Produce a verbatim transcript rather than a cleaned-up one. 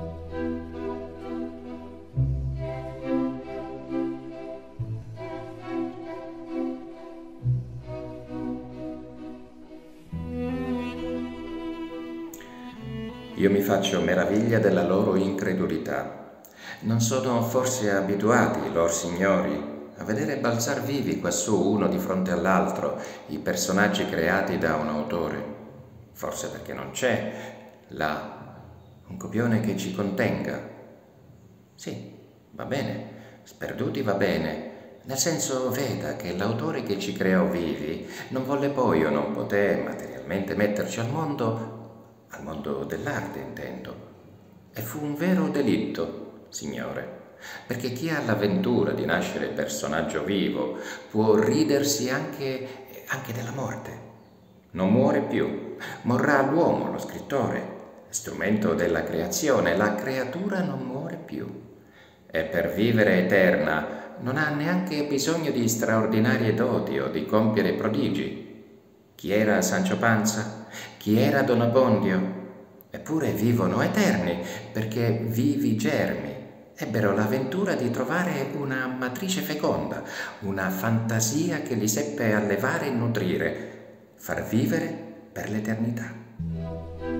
Io mi faccio meraviglia della loro incredulità. Non sono forse abituati, lor signori, a vedere balzar vivi quassù uno di fronte all'altro i personaggi creati da un autore? Forse perché non c'è, là, un copione che ci contenga. Sì, va bene, sperduti va bene, nel senso veda che l'autore che ci creò vivi non volle poi o non poté materialmente metterci al mondo, al mondo dell'arte intendo, e fu un vero delitto, signore, perché chi ha l'avventura di nascere personaggio vivo può ridersi anche, anche della morte. Non muore più, morrà l'uomo, lo scrittore, strumento della creazione, la creatura non muore più. E per vivere eterna non ha neanche bisogno di straordinarie doti o di compiere prodigi. Chi era Sancio Panza? Chi era Don Abbondio? Eppure vivono eterni, perché vivi germi ebbero l'avventura di trovare una matrice feconda, una fantasia che li seppe allevare e nutrire, far vivere per l'eternità.